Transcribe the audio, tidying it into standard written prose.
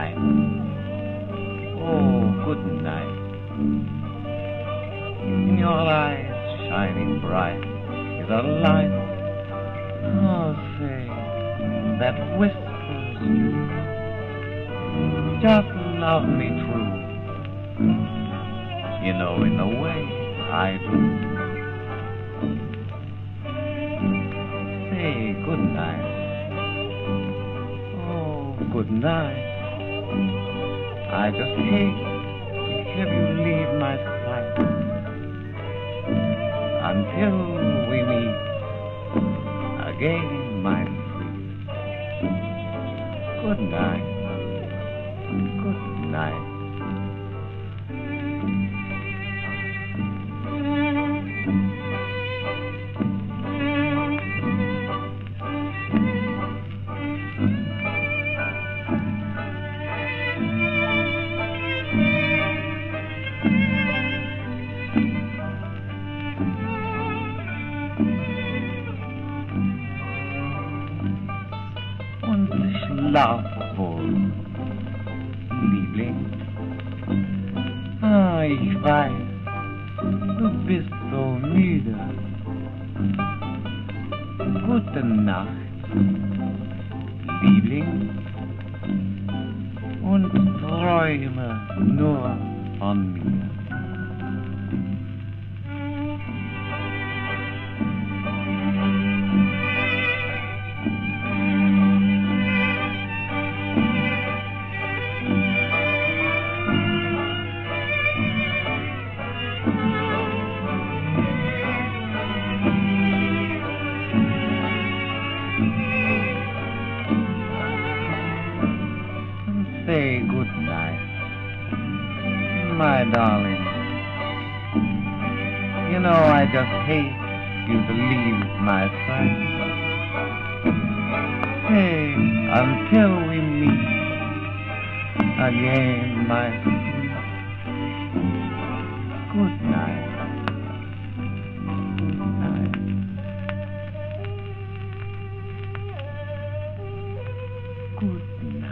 night. Oh, good night. In your eyes, shining bright, is a light. Oh, say, that whispers you. Just love me true. You know, in the way I do. Say good night. Oh, good night. I just hate to have you leave my sight. Until we meet again, my sweet. Good night. Good night. Und schlaf wohl, Liebling. Ah, ich weiß, du bist so müde. Gute Nacht, Liebling. Und träume nur von mir. Say good night, my darling. You know I just hate you to leave my side. Hey, until we meet again, my sweet. Good night. Good night. Good night.